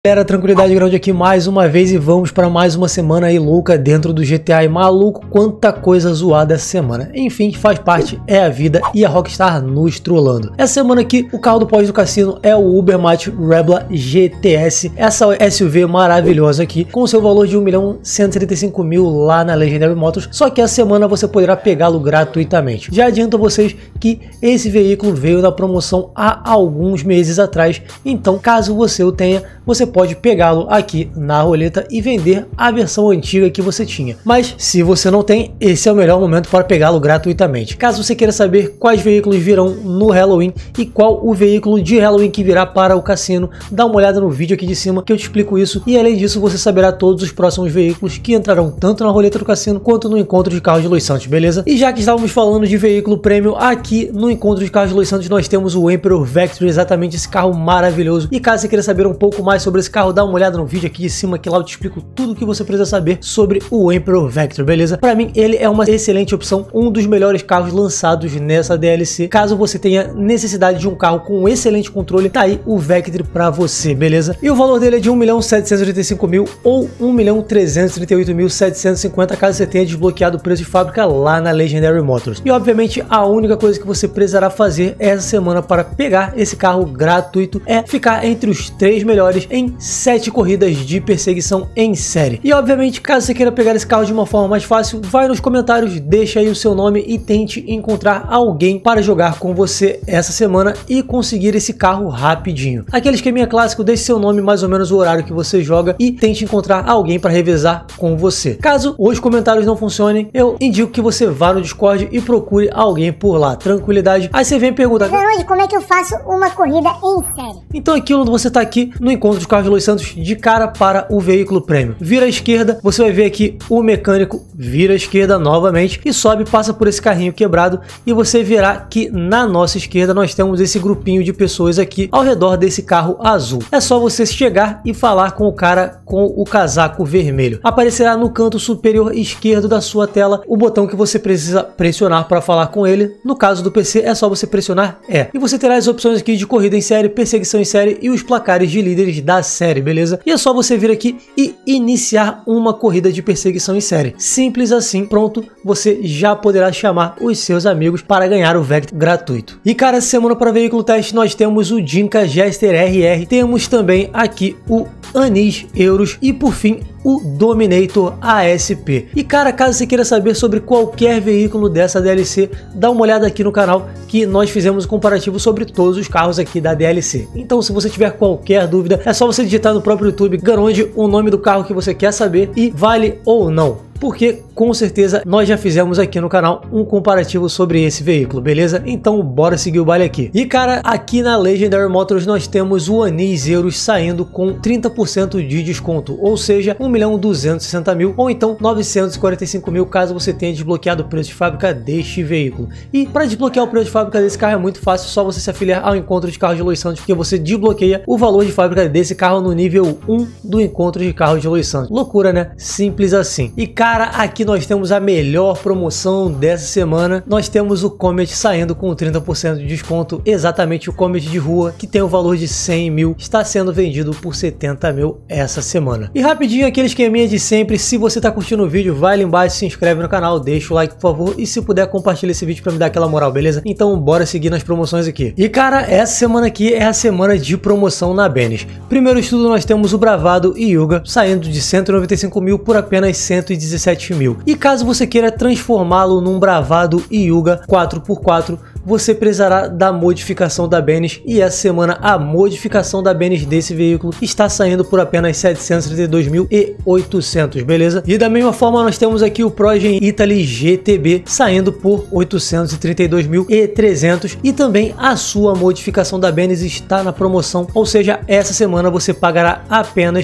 Galera, tranquilidade grande aqui mais uma vez e vamos para mais uma semana aí louca dentro do GTA. E maluco, quanta coisa zoada essa semana. Enfim, faz parte, é a vida e a Rockstar nos trollando. Essa semana aqui, o carro do pós do cassino é o Ubermatt Rebla GTS. Essa SUV maravilhosa aqui, com seu valor de 1.135.000 lá na Legendary Motors. Só que essa semana você poderá pegá-lo gratuitamente. Já adianto a vocês que esse veículo veio na promoção há alguns meses atrás. Então, caso você o tenha, você pode pegá-lo aqui na roleta e vender a versão antiga que você tinha. Mas se você não tem, esse é o melhor momento para pegá-lo gratuitamente. Caso você queira saber quais veículos virão no Halloween e qual o veículo de Halloween que virá para o cassino, dá uma olhada no vídeo aqui de cima que eu te explico isso. E além disso, você saberá todos os próximos veículos que entrarão tanto na roleta do cassino quanto no encontro de carros de Los Santos, beleza? E já que estávamos falando de veículo prêmio, aqui no encontro de carros de Los Santos nós temos o Emperor Vectre, exatamente esse carro maravilhoso. E caso você queira saber um pouco mais sobre esse carro, dá uma olhada no vídeo aqui de cima que lá eu te explico tudo o que você precisa saber sobre o Emperor Vectre, beleza? Para mim ele é uma excelente opção, um dos melhores carros lançados nessa DLC. Caso você tenha necessidade de um carro com um excelente controle, tá aí o Vectre para você, beleza? E o valor dele é de 1.785.000 ou 1.338.750 caso você tenha desbloqueado o preço de fábrica lá na Legendary Motors. E obviamente a única coisa que você precisará fazer essa semana para pegar esse carro gratuito é ficar entre os 3 melhores em 7 corridas de perseguição em série. E obviamente, caso você queira pegar esse carro de uma forma mais fácil, vai nos comentários, deixa aí o seu nome e tente encontrar alguém para jogar com você essa semana e conseguir esse carro rapidinho. Aquele esqueminha clássico, deixe seu nome, mais ou menos o horário que você joga e tente encontrar alguém para revezar com você. Caso os comentários não funcionem, eu indico que você vá no Discord e procure alguém por lá. Tranquilidade. Aí você vem perguntar: como é que eu faço uma corrida em série? Então aquilo você está aqui no encontro de carros de Los Santos de cara para o veículo prêmio. Vira à esquerda, você vai ver aqui o mecânico, vira à esquerda novamente e sobe, passa por esse carrinho quebrado e você verá que na nossa esquerda nós temos esse grupinho de pessoas aqui ao redor desse carro azul. É só você chegar e falar com o cara com o casaco vermelho. Aparecerá no canto superior esquerdo da sua tela o botão que você precisa pressionar para falar com ele. No caso do PC é só você pressionar E. E você terá as opções aqui de corrida em série, perseguição em série e os placares de líderes da série, beleza? E é só você vir aqui e iniciar uma corrida de perseguição em série. Simples assim, pronto, você já poderá chamar os seus amigos para ganhar o Vectre gratuito. E cara, essa semana para veículo teste nós temos o Jinka Jester RR, temos também aqui o Anis Euros e por fim o Dominator ASP. E cara, caso você queira saber sobre qualquer veículo dessa DLC, dá uma olhada aqui no canal que nós fizemos um comparativo sobre todos os carros aqui da DLC. Então se você tiver qualquer dúvida, é só você digitar no próprio YouTube Garonde o nome do carro que você quer saber e vale ou não. Porque com certeza nós já fizemos aqui no canal um comparativo sobre esse veículo, beleza? Então bora seguir o baile aqui. E cara, aqui na Legendary Motors nós temos o Anis Euros saindo com 30% de desconto, ou seja, 1.260.000 ou então 945.000 caso você tenha desbloqueado o preço de fábrica deste veículo. E para desbloquear o preço de fábrica desse carro é muito fácil, só você se afiliar ao encontro de carros de Los Santos, que você desbloqueia o valor de fábrica desse carro no nível 1 do encontro de carros de Los Santos. Loucura, né? Simples assim. E cara, aqui nós temos a melhor promoção dessa semana. Nós temos o Comet saindo com 30% de desconto, exatamente o Comet de rua, que tem o valor de 100.000, está sendo vendido por 70.000 essa semana. E rapidinho, aquele esqueminha de sempre, se você está curtindo o vídeo, vai lá embaixo, se inscreve no canal, deixa o like por favor e se puder compartilha esse vídeo para me dar aquela moral, beleza? Então bora seguir nas promoções aqui. E cara, essa semana aqui é a semana de promoção na Bennis. Primeiro estudo nós temos o Bravado Yuga saindo de 195.000 por apenas 117.000. E caso você queira transformá-lo num Bravado Yuga 4x4, você precisará da modificação da Bennis e essa semana a modificação da Bennis desse veículo está saindo por apenas 732.800, beleza? E da mesma forma nós temos aqui o Progen Italy GTB saindo por 832.300 e também a sua modificação da Bennis está na promoção, ou seja, essa semana você pagará apenas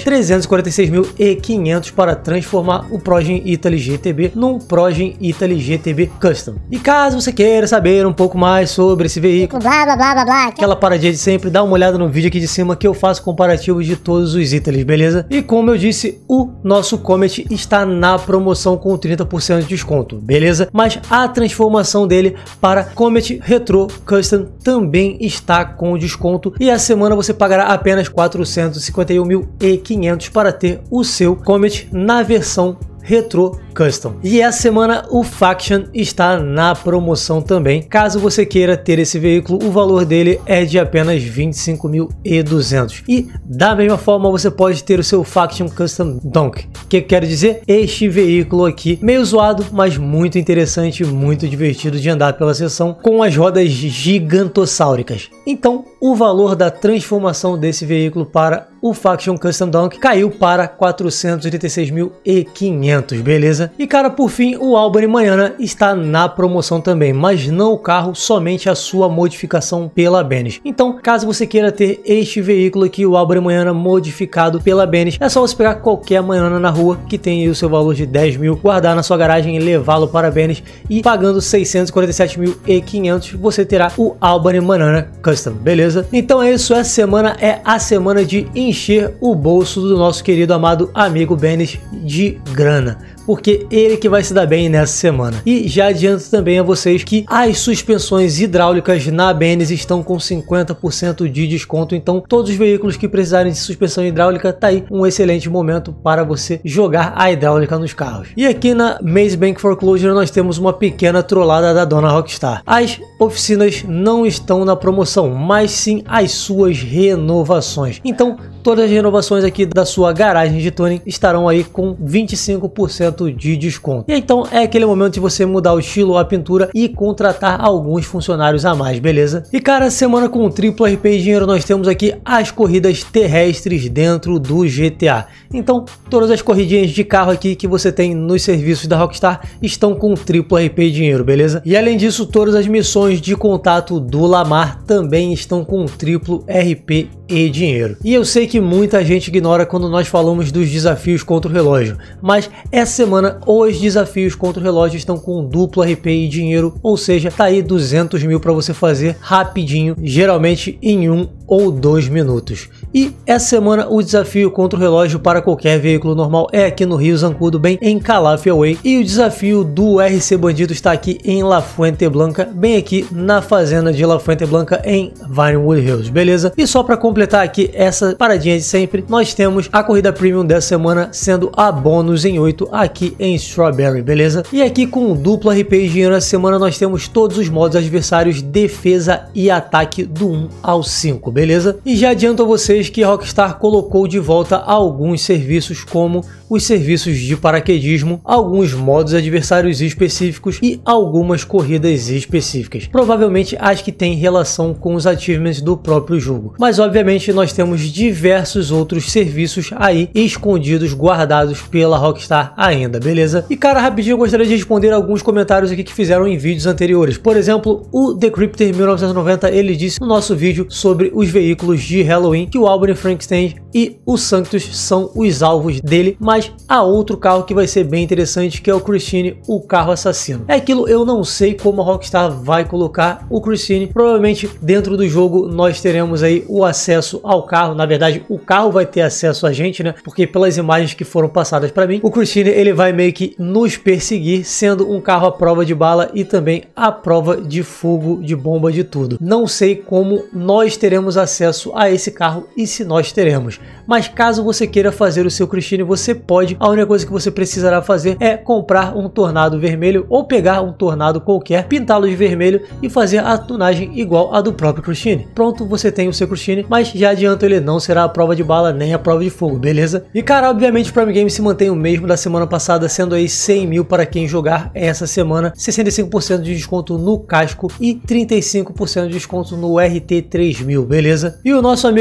346.500 para transformar o Progen Italy GTB num Progen Italy GTB Custom. E caso você queira saber um pouco mais mais sobre esse veículo, Blá, blá, blá, blá, blá. aquela paradinha de sempre, dá uma olhada no vídeo aqui de cima que eu faço comparativo de todos os itens, beleza? E como eu disse, o nosso Comet está na promoção com 30% de desconto, beleza? Mas a transformação dele para Comet Retro Custom também está com desconto e a semana você pagará apenas 451.500 para ter o seu Comet na versão Retro Custom. E essa semana o Faction está na promoção também. Caso você queira ter esse veículo, o valor dele é de apenas 25.200. E da mesma forma você pode ter o seu Faction Custom Donk. O que quer dizer? Este veículo aqui, meio zoado, mas muito interessante, muito divertido de andar pela seção, com as rodas gigantossáuricas. Então, o valor da transformação desse veículo para o Faction Custom Donk caiu para 436.500, beleza? E cara, por fim, o Albany Manhana está na promoção também, mas não o carro, somente a sua modificação pela Bennis. Então, caso você queira ter este veículo aqui, o Albany Manhana modificado pela Bennis, é só você pegar qualquer Manhana na rua que tem aí o seu valor de 10 mil, guardar na sua garagem e levá-lo para a Bennis, e pagando 647.500 você terá o Albany Manhana Custom, beleza? Então é isso, essa semana é a semana de encher o bolso do nosso querido amado amigo Bennis de grana, porque ele que vai se dar bem nessa semana. E já adianto também a vocês que as suspensões hidráulicas na Bennis estão com 50% de desconto, então todos os veículos que precisarem de suspensão hidráulica, tá aí um excelente momento para você jogar a hidráulica nos carros. E aqui na Maze Bank Foreclosure nós temos uma pequena trollada da dona Rockstar. As oficinas não estão na promoção, mas sim as suas renovações. Então todas as renovações aqui da sua garagem de tuning estarão aí com 25% de desconto. E então é aquele momento de você mudar o estilo, a pintura e contratar alguns funcionários a mais, beleza? E cara, semana com triplo RP e dinheiro nós temos aqui as corridas terrestres dentro do GTA. Então todas as corridinhas de carro aqui que você tem nos serviços da Rockstar estão com triplo RP e dinheiro, beleza? E além disso, todas as missões de contato do Lamar também estão com triplo RP e dinheiro. E eu sei que muita gente ignora quando nós falamos dos desafios contra o relógio, mas essa semana os desafios contra o relógio estão com duplo RP e dinheiro, ou seja, tá aí 200 mil para você fazer rapidinho, geralmente em 1 ou 2 minutos. E essa semana o desafio contra o relógio para qualquer veículo normal é aqui no Rio Zancudo, bem em Calafia Way, e o desafio do RC Bandido está aqui em La Fuente Blanca, bem aqui na fazenda de La Fuente Blanca em Vinewood Hills, beleza? E só para completar aqui essa paradinha de sempre, nós temos a corrida premium dessa semana sendo a bônus em 8 aqui em Strawberry, beleza? E aqui com duplo RP e dinheiro essa semana nós temos todos os modos adversários, defesa e ataque do 1 ao 5, beleza? E já adianto a vocês que a Rockstar colocou de volta alguns serviços, como os serviços de paraquedismo, alguns modos adversários específicos e algumas corridas específicas, provavelmente as que têm relação com os achievements do próprio jogo. Mas obviamente nós temos diversos outros serviços aí escondidos, guardados pela Rockstar ainda, beleza? E cara, rapidinho eu gostaria de responder alguns comentários aqui que fizeram em vídeos anteriores. Por exemplo, o Decrypter 1990, ele disse no nosso vídeo sobre os veículos de Halloween que o Albany Frankenstein e o Sanctus são os alvos dele, mas há outro carro que vai ser bem interessante, que é o Christine, o carro assassino. É aquilo, eu não sei como a Rockstar vai colocar o Christine. Provavelmente dentro do jogo nós teremos aí o acesso ao carro, na verdade o carro vai ter acesso a gente, né? Porque pelas imagens que foram passadas para mim, o Christine ele vai meio que nos perseguir, sendo um carro à prova de bala e também à prova de fogo, de bomba, de tudo. Não sei como nós teremos acesso a esse carro e se nós teremos, mas caso você queira fazer o seu Christine, você pode. A única coisa que você precisará fazer é comprar um Tornado vermelho ou pegar um Tornado qualquer, pintá-lo de vermelho e fazer a tunagem igual a do próprio Christine. Pronto, você tem o seu Christine, mas já adianto, ele não será a prova de bala nem a prova de fogo, beleza? E cara, obviamente o Prime Game se mantém o mesmo da semana passada, sendo aí 100 mil para quem jogar essa semana, 65% de desconto no casco e 35% de desconto no RT3000, beleza? E o nosso amigo Hannibal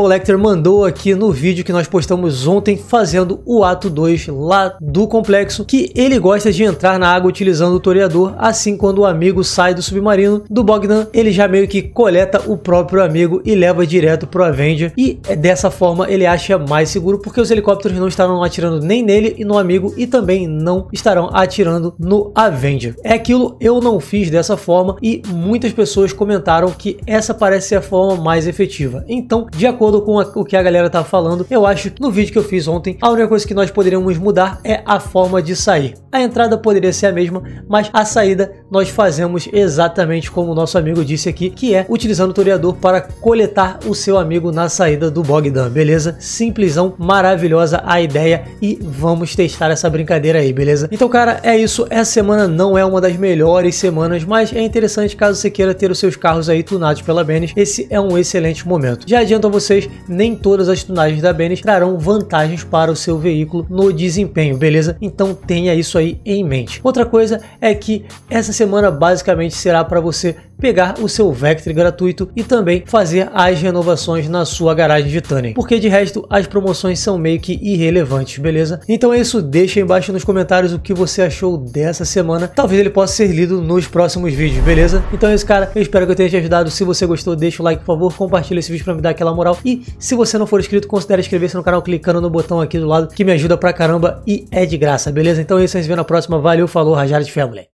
Hannibal Lecter mandou aqui no vídeo que nós postamos ontem, fazendo o ato 2 lá do complexo, que ele gosta de entrar na água utilizando o toreador, assim quando o amigo sai do submarino do Bogdan, ele já meio que coleta o próprio amigo e leva direto pro Avenger, e dessa forma ele acha mais seguro, porque os helicópteros não estarão atirando nem nele e no amigo, e também não estarão atirando no Avenger. É aquilo, eu não fiz dessa forma e muitas pessoas comentaram que essa parece ser a forma mais efetiva. Então, de acordo com o que a galera tá falando, eu acho que no vídeo que eu fiz ontem, a única coisa que nós poderíamos mudar é a forma de sair. A entrada poderia ser a mesma, mas a saída nós fazemos exatamente como o nosso amigo disse aqui, que é utilizando o toreador para coletar o seu amigo na saída do Bogdan, beleza? Simplesão, maravilhosa a ideia e vamos testar essa brincadeira aí, beleza? Então, cara, é isso. Essa semana não é uma das melhores semanas, mas é interessante caso você queira ter os seus carros aí tunados pela Bennis. Esse é um excelente momento. Já adianto a vocês, nem todas as tunagens da Bennis trarão vantagens para o seu veículo no desempenho, beleza? Então tenha isso aí em mente. Outra coisa é que essa semana basicamente será para você pegar o seu Vectre gratuito e também fazer as renovações na sua garagem de Tunning, porque de resto as promoções são meio que irrelevantes, beleza? Então é isso, deixa aí embaixo nos comentários o que você achou dessa semana, talvez ele possa ser lido nos próximos vídeos, beleza? Então é isso, cara, eu espero que eu tenha te ajudado. Se você gostou, deixa o like, por favor, compartilha esse vídeo pra me dar aquela moral, e se você não for inscrito, considere inscrever-se no canal clicando no botão aqui do lado, que me ajuda pra caramba e é de graça, beleza? Então é isso, a gente se vê na próxima, valeu, falou, Rajared Family!